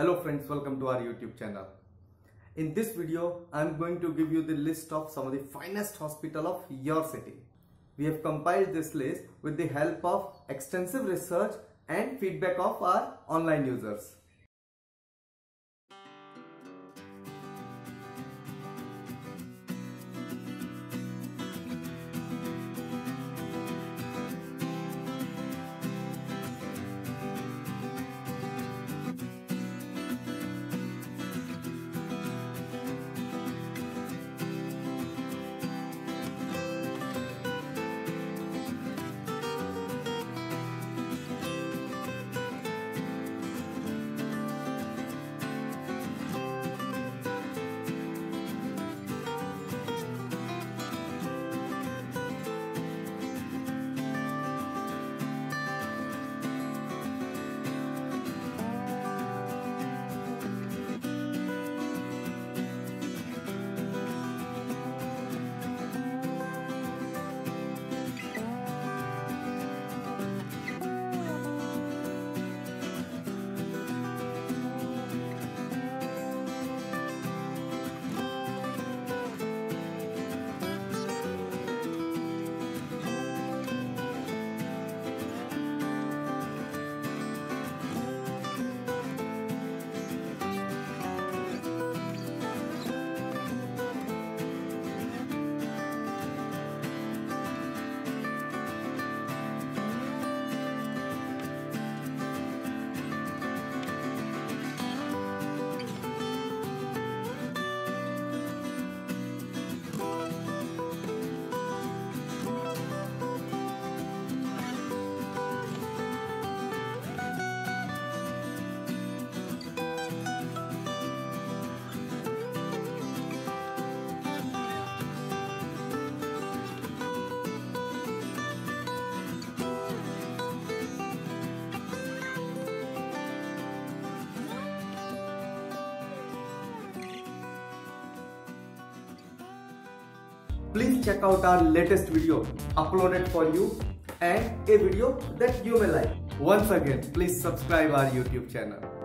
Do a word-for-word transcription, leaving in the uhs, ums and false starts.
Hello friends, welcome to our YouTube channel. In this video, I am going to give you the list of some of the finest hospitals of your city. We have compiled this list with the help of extensive research and feedback of our online users. Please check out our latest video uploaded for you and a video that you may like. Once again, please subscribe our YouTube channel.